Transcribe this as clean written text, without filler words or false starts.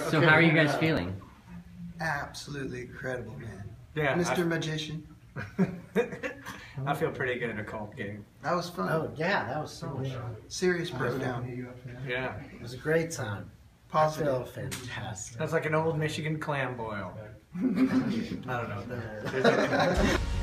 So how are you guys feeling? Absolutely incredible, man. Yeah, Mr. Magician. I feel pretty good at a cult game. That was fun. Oh yeah, that was so much fun. Serious breakdown. Yeah. It was a great time. Positive. I feel fantastic. That's like an old Michigan clam boil. I don't know.